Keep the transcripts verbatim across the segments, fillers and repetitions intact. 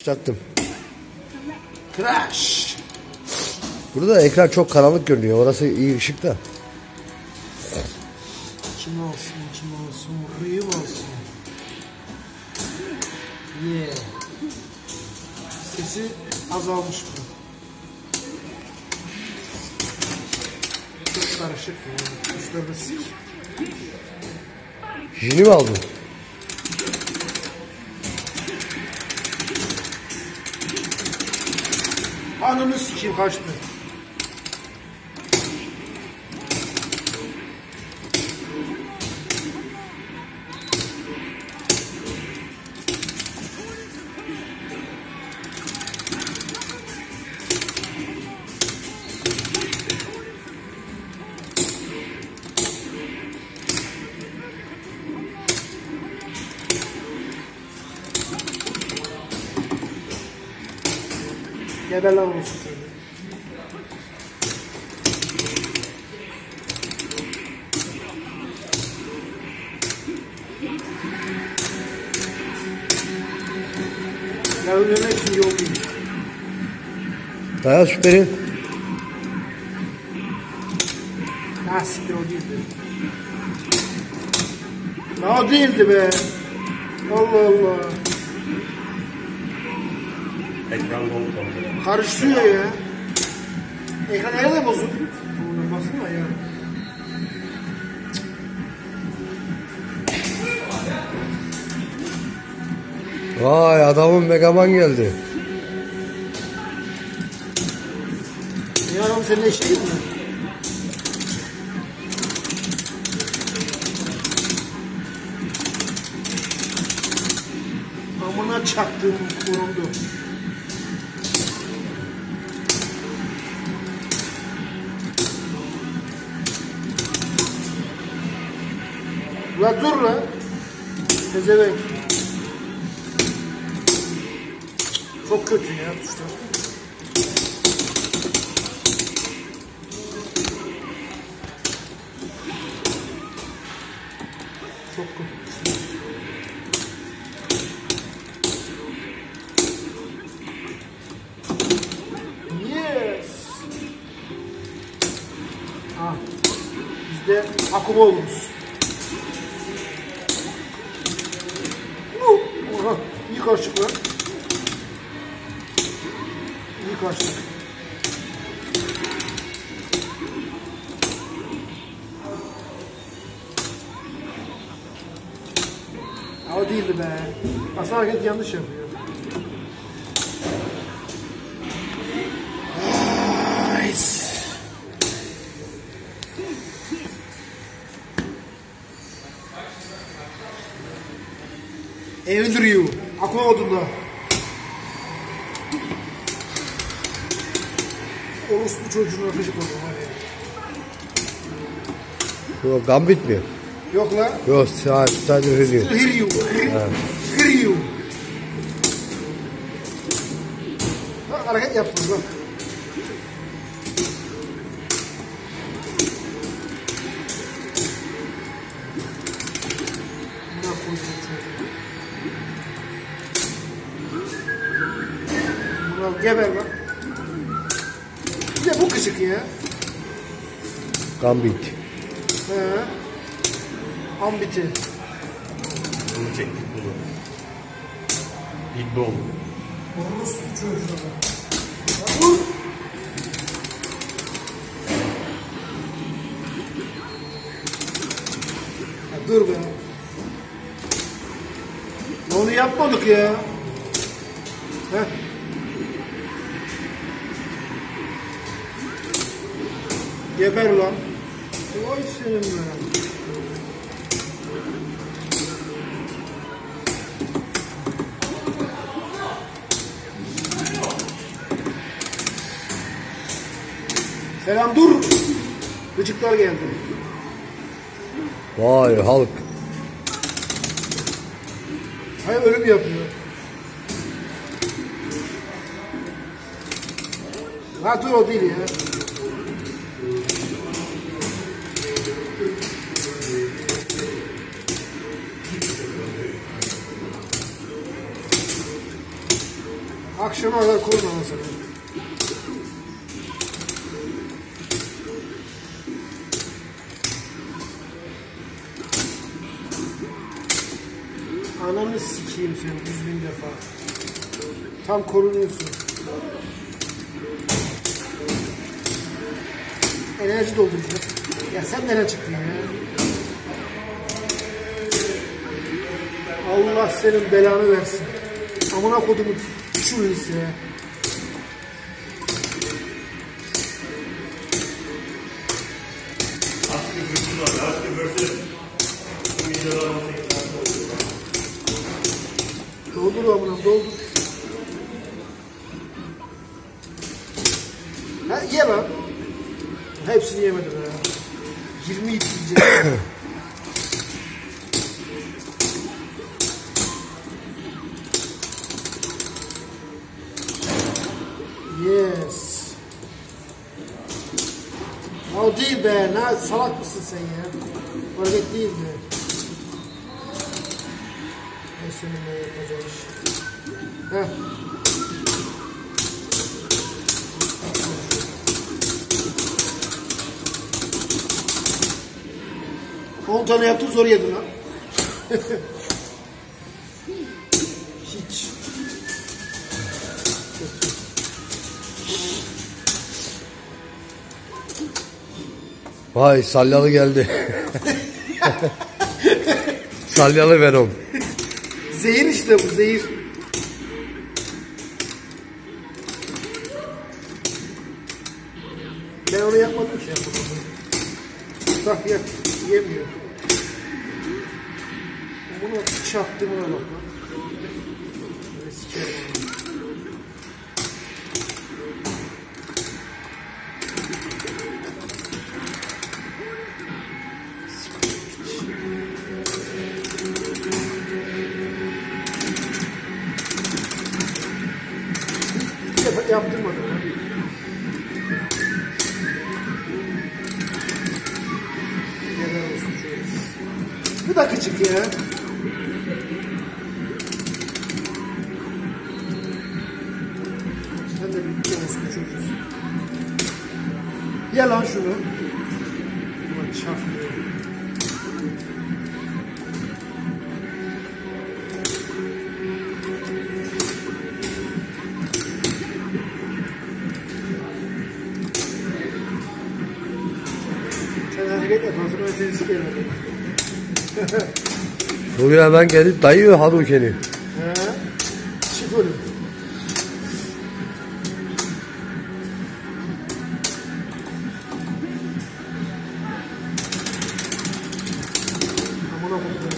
Başlattım. Crash. Burada ekran çok karanlık görünüyor. Orası iyi ışıkta. Kim olsun, kim olsun, rüyum olsun. Yeah. Sesi azalmış bu. Çok karışık ya. Üstlerinde sik. Jini mi aldın? Ananı sikeyim, kaçtı. Geber lan olsun. Ya ölmek için yol değil. Dayan süperi. Ha siktir, o değildi. Ya o değildi be. Allah Allah. Ekran dolu kaldı. Karıştırıyor ya. Ekran nerede bozuk? Buna baksana ya. Vay, adamın Megaman geldi. Ya adam seninle eşit değil mi? Amına çaktığım kuruldu. La dur la. Pezevenk. Çok kötü ya tuşlar. Çok kötü. Yes. Ah. Biz de akuma oluruz. Oha, iyi karşılık lan. İyi karşılık. Ya o değildi be. Aslında hareket yanlış yapıyor. Nice. Evil Ryu. Akuma modunda. Orospu çocuğuna gıcık oldum hadi. Yok, Gambit mi? Yok la. Yok, sadece Ryu. Ryu. Ryu. Bak hareket yaptınız bak. Buna koyacağım çocuğu. Buna geber bak. Bir de bu gıcık ya. Gambit. He. Ambiti. Bunu çektik bunu. Big Ball. Orospu çocuğuna. Vur. Ya dur be. Onu yapmadık ya. Heh. Geber lan. Vay senin be. Selam dur. Gıcıklar geldi. Vay, Hulk. Hayır, ölüm yapıyor. Ha dur, o değil ya. Akşama kadar korun anasını. Ananı sikeyim seni yüz bin defa. Tam korunuyorsun. Enerji dolduracağız. Ya sen nereye çıktın ya? Allah senin belanı versin. Amına kodumun şurası ya. Askı gürsü var. Askı gürsü. Bu videolar on sekiz saat oldu. Doldur amına doldur. Ha ye lan. Hepsini yemedim ya. yirmi iki yiyeceğim. Yes. O değil be. Ne salak mısın sen ya? Hareket değil mi? Ne seninle yapacağım iş? Heh. on tane yaptın zor yedin lan. Hiç. Vay salyalı geldi. Salyalı Venom. Zehir işte bu zehir. Ben onu yapmadım ki yapmadım. Bak ya yemiyor. Bunu çaktığımına bak lan. Böyle sikerim onu. Yap, yaptırmadım lan. Neden olsun şöyle. Bu da küçük ya. Sen de bir olsun çocuğusun. Ye lan şunu. Ulan çarpmıyor. Sen hareket yapan sonra ben seni sikerim. Bugün hemen gelip dayıyor Hadouken'i. He? Çift ölüm. Amına koyayım.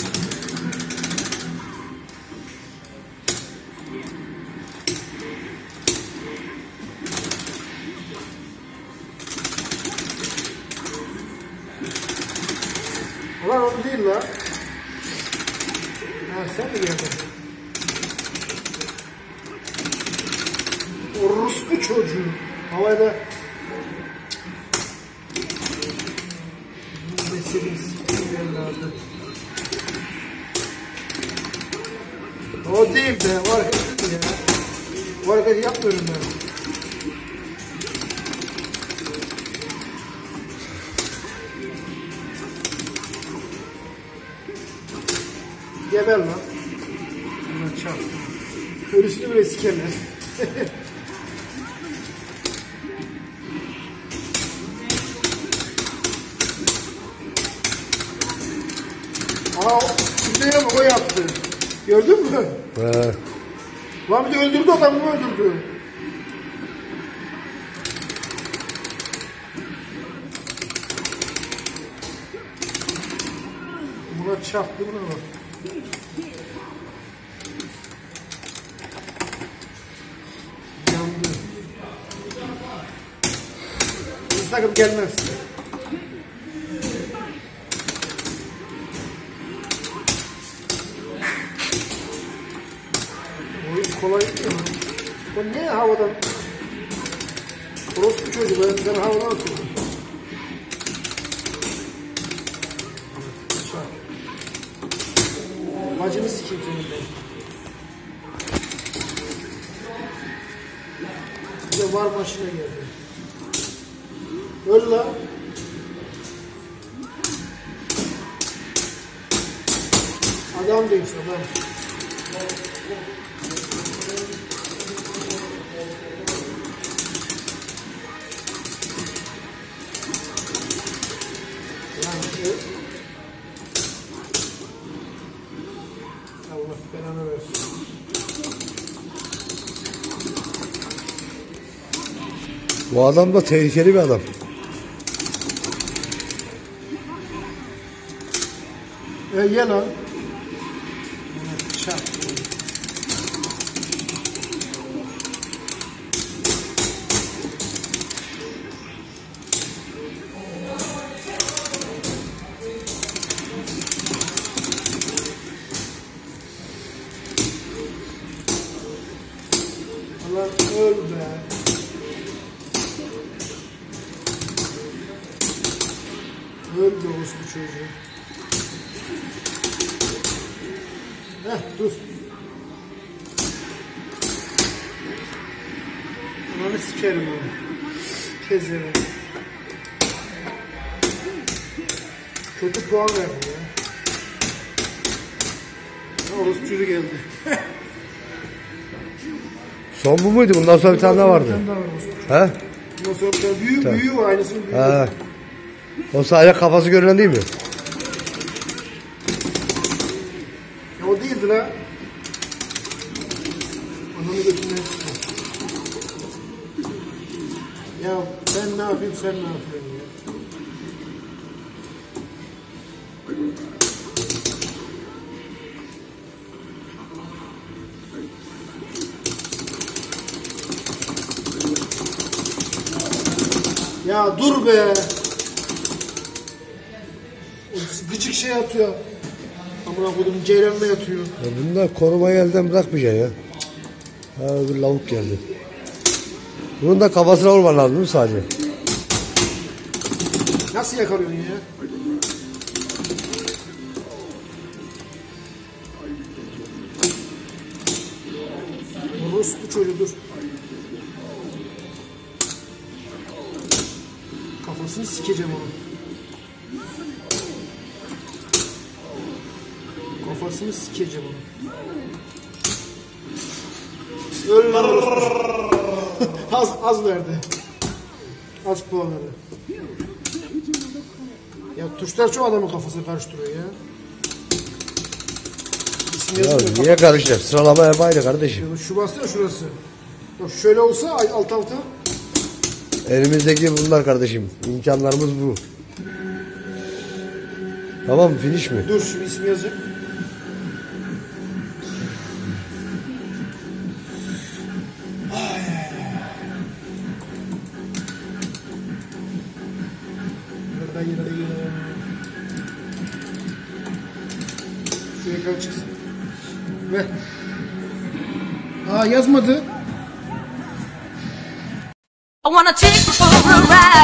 Ulan onu değil la. Ha sen mi geldin? Orospu çocuğu. Havada. Meselin sikiyim evladı. O değil be. O hareket değil ya. O hareketi yapmıyorum ben. Geber lan. Ulan çarp. Ölüsünü bile sikerler. Aa, şimdi ya o yaptı. Gördün mü? He. Lan bir de öldürdü adamı öldürdü. Buna çarptı buna bak. Yandı. Biz takım gelmez. Oyun kolay değil mi? Ben niye havadan? Orospu çocuğu ben sana havadan atıyorum. Bacını sikeyim senin ben. İşte var başına geldi. Öl la. Adam değil adam. Yani Allah belanı versin. Bu adam da tehlikeli bir adam. E ye lan. Çak. Allah öl be. Öl be orospu çocuğu. Heh dur. Ananı sikerim onu. Tezere. Kötü puan verdi ya. Ha, orospu çocuğu geldi. Son bu muydu? Bundan sonra bir tane daha vardı. Bir tane daha var orospu. He? Bundan sonra bir tane büyük Tamam. büyüğü var aynısının büyüğü. He. O sadece kafası görünen değil mi? Ya o değildi la. Ananı götünden sıkıyor. Ya ben ne yapayım sen ne yapıyorsun ya? Ya dur be. O gıcık şey atıyor. Amına koydum ceylanla yatıyor. Ya bunu da korumayı elden bırakmayacaksın ya. Ha bir lavuk geldi. Bunun da kafasına vurman lazım değil mi sadece? Nasıl yakalıyorsun ya? Orospu çocuğu dur. Kafasını sikeceğim onu. Kafasını sikeceğim onu. Öl lan orospu çocuğu. az, az verdi. Az puan verdi. Ya tuşlar çok adamın kafasını karıştırıyor ya. İsim Ya yazmıyor. niye karışacak? Sıralama hep aynı kardeşim. Ya şu bastı ya şurası. Bak şöyle olsa ay- alt alta. Elimizdeki bunlar kardeşim. İmkanlarımız bu. Tamam mı? Finish mi? Dur şimdi ismi yazacak. Nereden yine de yine. Şu ekran çıksın. Ver. Aa yazmadı. I wanna take you for a ride.